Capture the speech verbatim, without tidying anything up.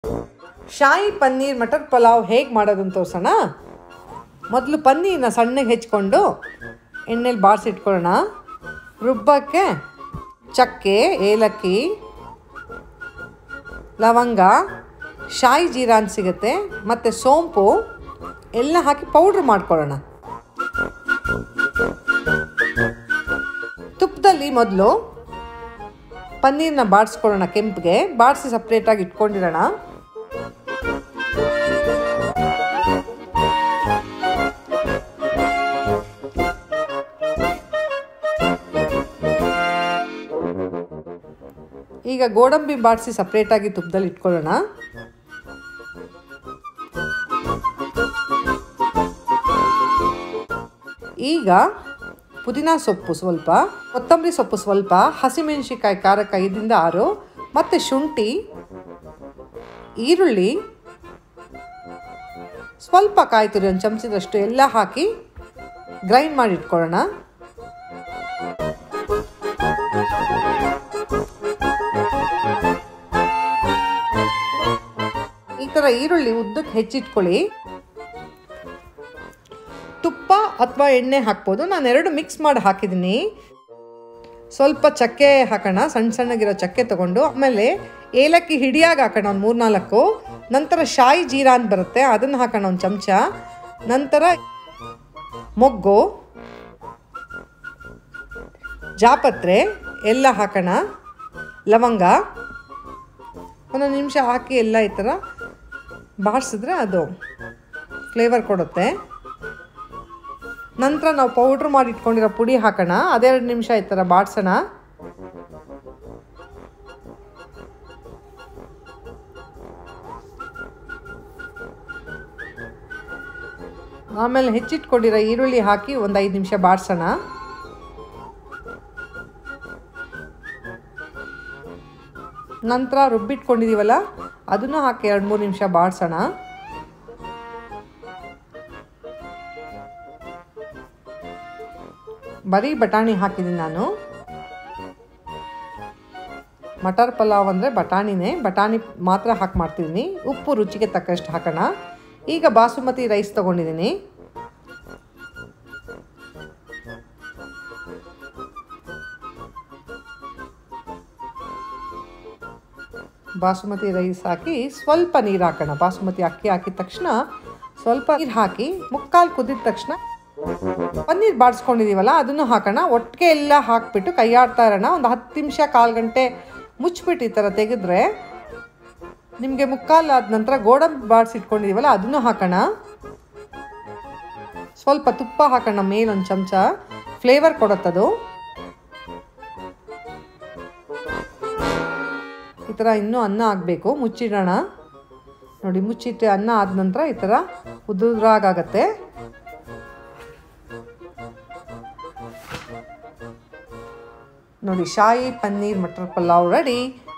ಶಾಯಿ ಪನ್ನೀರ್ ಮಟರ್ ಪಲಾವ್ ಹೇಗೆ ಮಾಡೋದು ಅಂತ ತೋರಿಸೋಣ. ಮೊದಲು ಪನ್ನೀರನ್ನ ಸಣ್ಣಗೆ ಹೆಚ್ಕೊಂಡು ಎಣ್ಣೆಲಿ ಬಾರಿಸಿಟ್ಕೊಳ್ಳೋಣ. ರುಬ್ಬಕ್ಕೆ ಚಕ್ಕೆ, ಏಲಕ್ಕಿ, ಲವಂಗ, ಶಾಯಿ ಜೀರಾ ಅಂತ ಸಿಗುತ್ತೆ, ಮತ್ತು ಸೋಂಪು ಎಲ್ಲ ಹಾಕಿ ಪೌಡ್ರ್ ಮಾಡ್ಕೊಳ್ಳೋಣ. ತುಪ್ಪದಲ್ಲಿ ಮೊದಲು ಪನ್ನೀರನ್ನ ಬಾಡಿಸ್ಕೊಳ್ಳೋಣ. ಕೆಂಪಿಗೆ ಬಾಡಿಸಿ ಸಪ್ರೇಟಾಗಿ ಇಟ್ಕೊಂಡಿರೋಣ. ಈಗ ಗೋಡಂಬಿ ಬಾಡಿಸಿ ಸಪ್ರೇಟಾಗಿ ತುಪ್ಪದಲ್ಲಿ ಇಟ್ಕೊಳ್ಳೋಣ. ಈಗ ಪುದೀನ ಸೊಪ್ಪು ಸ್ವಲ್ಪ, ಕೊತ್ತಂಬರಿ ಸೊಪ್ಪು ಸ್ವಲ್ಪ, ಹಸಿಮೆಣಸಿಕಾಯಿ ಖಾರಕ್ಕೆ ಐದರಿಂದ ಆರು, ಮತ್ತು ಶುಂಠಿ, ಈರುಳ್ಳಿ, ಸ್ವಲ್ಪ ಕಾಯಿ ತುರಿ ಒಂದು ಚಮಚದಷ್ಟು ಎಲ್ಲ ಹಾಕಿ ಗ್ರೈಂಡ್ ಮಾಡಿ ಇಟ್ಕೊಳ್ಳೋಣ. ಈ ಥರ ಈರುಳ್ಳಿ ಉದ್ದಕ್ಕೆ ಹೆಚ್ಚಿಟ್ಕೊಳ್ಳಿ. ತುಪ್ಪ ಅಥವಾ ಎಣ್ಣೆ ಹಾಕ್ಬೋದು. ನಾನು ಎರಡು ಮಿಕ್ಸ್ ಮಾಡಿ ಹಾಕಿದ್ದೀನಿ. ಸ್ವಲ್ಪ ಚಕ್ಕೆ ಹಾಕೋಣ, ಸಣ್ಣ ಸಣ್ಣಗಿರೋ ಚಕ್ಕೆ ತೊಗೊಂಡು. ಆಮೇಲೆ ಏಲಕ್ಕಿ ಹಿಡಿಯಾಗಿ ಹಾಕೋಣ ಒಂದು ಮೂರು ನಾಲ್ಕು. ನಂತರ ಶಾಯಿ ಜೀರಾ ಅಂತ ಬರುತ್ತೆ, ಅದನ್ನು ಹಾಕೋಣ ಒಂದು ಚಮಚ. ನಂತರ ಮೊಗ್ಗು, ಜಾಪತ್ರೆ ಎಲ್ಲ ಹಾಕೋಣ. ಲವಂಗ ಒಂದೊಂದು ನಿಮಿಷ ಹಾಕಿ ಎಲ್ಲ ಈ ಥರ ಬಾಡಿಸಿದ್ರೆ ಅದು ಫ್ಲೇವರ್ ಕೊಡುತ್ತೆ. ನಂತರ ನಾವು ಪೌಡ್ರ್ ಮಾಡಿ ಇಟ್ಕೊಂಡಿರೋ ಪುಡಿ ಹಾಕೋಣ. ಅದೆರಡು ನಿಮಿಷ ಈ ಥರ ಬಾಡಿಸೋಣ. ಆಮೇಲೆ ಹೆಚ್ಚಿಟ್ಕೊಂಡಿರೋ ಈರುಳ್ಳಿ ಹಾಕಿ ಒಂದು ಐದು ನಿಮಿಷ ಬಾಡಿಸೋಣ. ನಂತರ ರುಬ್ಬಿಟ್ಕೊಂಡಿದ್ದೀವಲ್ಲ ಅದನ್ನು ಹಾಕಿ ಎರಡು ಮೂರು ನಿಮಿಷ ಬಾಡಿಸೋಣ. ಬರೀ ಬಟಾಣಿ ಹಾಕಿದ್ದೀನಿ ನಾನು. ಮಟರ್ ಪಲಾವ್ ಅಂದರೆ ಬಟಾಣಿನೇ, ಬಟಾಣಿ ಮಾತ್ರ ಹಾಕಿ ಮಾಡ್ತಿದ್ದೀನಿ. ಉಪ್ಪು ರುಚಿಗೆ ತಕ್ಕಷ್ಟು ಹಾಕೋಣ. ಈಗ ಬಾಸುಮತಿ ರೈಸ್ ತೊಗೊಂಡಿದ್ದೀನಿ. ಬಾಸುಮತಿ ರೈಸ್ ಹಾಕಿ ಸ್ವಲ್ಪ ನೀರು ಹಾಕೋಣ. ಬಾಸುಮತಿ ಅಕ್ಕಿ ಹಾಕಿದ ತಕ್ಷಣ ಸ್ವಲ್ಪ ನೀರು ಹಾಕಿ ಮುಕ್ಕಾಲು ಕುದಿದ ತಕ್ಷಣ ಪನ್ನೀರ್ ಬಾಡಿಸ್ಕೊಂಡಿದ್ದೀವಲ್ಲ ಅದನ್ನು ಹಾಕೋಣ. ಒಟ್ಟಿಗೆ ಎಲ್ಲ ಹಾಕಿಬಿಟ್ಟು ಕೈಯಾಡ್ತಾ ಇರೋಣ. ಒಂದು ಹತ್ತು ನಿಮಿಷ ಕಾಲು ಗಂಟೆ ಮುಚ್ಚಿಬಿಟ್ಟು ಈ ಥರ ತೆಗೆದ್ರೆ ನಿಮಗೆ ಮುಕ್ಕಾಲು ಆದ ನಂತರ ಗೋಡಂಬಿ ಬಾಡಿಸಿಟ್ಕೊಂಡಿದ್ದೀವಲ್ಲ ಅದನ್ನು ಹಾಕೋಣ. ಸ್ವಲ್ಪ ತುಪ್ಪ ಹಾಕೋಣ ಮೇಲೊಂದು ಚಮಚ, ಫ್ಲೇವರ್ ಕೊಡುತ್ತದು. ಈ ಥರ ಇನ್ನೂ ಅನ್ನ ಆಗಬೇಕು, ಮುಚ್ಚಿಡೋಣ. ನೋಡಿ, ಮುಚ್ಚಿಟ್ಟು ಅನ್ನ ಆದ ನಂತರ ಈ ಥರ ಉದುರಾಗತ್ತೆ. ನೋಡಿ, ಶಾಯಿ ಪನ್ನೀರ್ ಮಟರ್ ಪಲಾವ್ ರೆಡಿ.